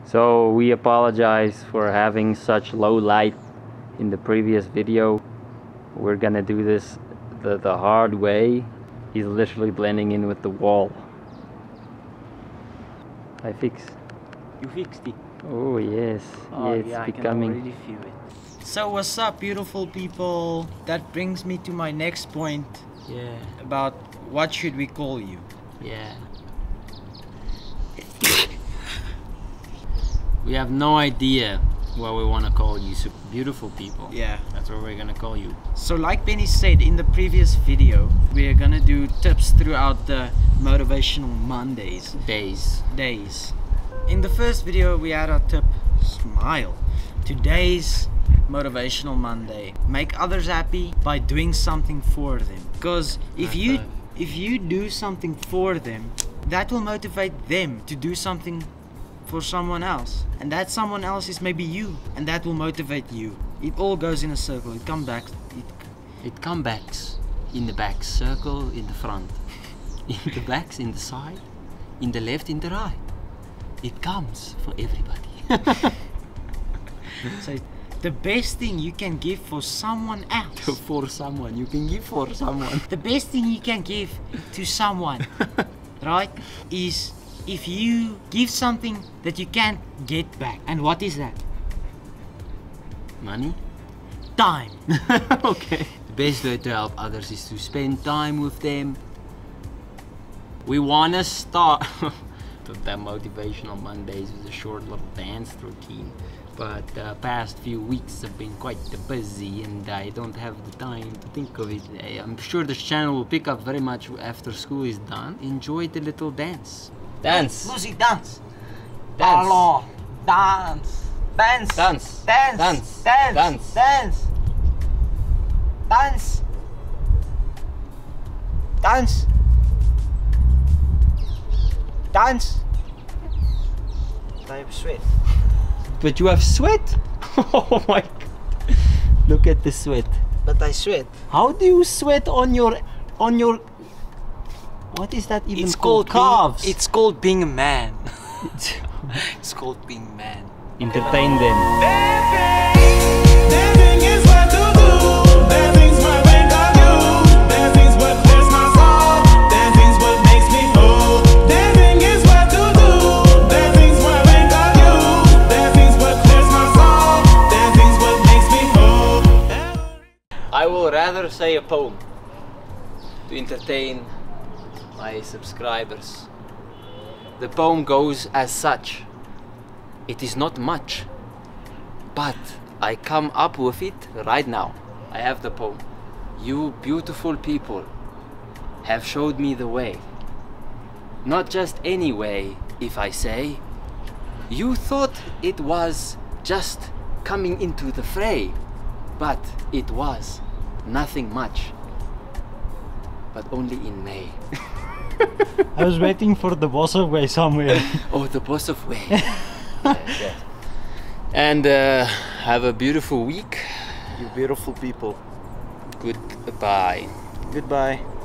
So we apologize for having such low light in the previous video. We're gonna do this the hard way. He's literally blending in with the wall. I fix. You fixed it. Oh yes, Oh, yeah, it's yeah, becoming. I can already feel it. So what's up, beautiful people? That brings me to my next point. Yeah, About what should we call you? yeah. We have no idea what we want to call you, so beautiful people. Yeah. That's what we're gonna call you. So like Benny said in the previous video, we're gonna do tips throughout the Motivational Mondays days. In the first video we had our tip, smile. Today's Motivational Monday, make others happy by doing something for them. Because if you do something for them, that will motivate them to do something for someone else, and that someone else is maybe you, and that will motivate you. It all goes in a circle. It comes back. It comes back in the back circle, in the front, in the backs, in the side, in the left, in the right. It comes for everybody. So the best thing you can give for someone else. For someone, you can give for someone. The best thing you can give to someone, right, is if you give something that you can't get back. And what is that? Money? Time. Okay. The best way to help others is to spend time with them. We wanna start that Motivational Mondays with a short little dance routine. But the past few weeks have been quite busy and I don't have the time to think of it. I'm sure this channel will pick up very much after school is done. Enjoy the little dance. Dance! Lucy, dance! Dance! Allah, dance! Dance! Dance! Dance! Dance! Dance! Dance! Dance! Dance! Dance! Dance! I have sweat. But you have sweat? Oh my god. Look at the sweat. But I sweat. How do you sweat on your what is that even called? Calves. It's called being a man. It's called being a man. Entertain them. Dancing is what to do. Dancing's what make I do. Dancing's what clears my soul. Dancing's what makes me whole. Dancing is what to do. Dancing's what make I do. Dancing's what clears my soul. Dancing's what makes me whole. I will rather say a poem to entertain my subscribers. The poem goes as such. It is not much, but I come up with it right now. I have the poem. You beautiful people have showed me the way. Not just any way, if I say. You thought it was just coming into the fray, but it was nothing much, but only in May. I was waiting for the Boshoff way somewhere. Oh, the Boshoff way. Yeah. And have a beautiful week. You beautiful people. Goodbye. Goodbye.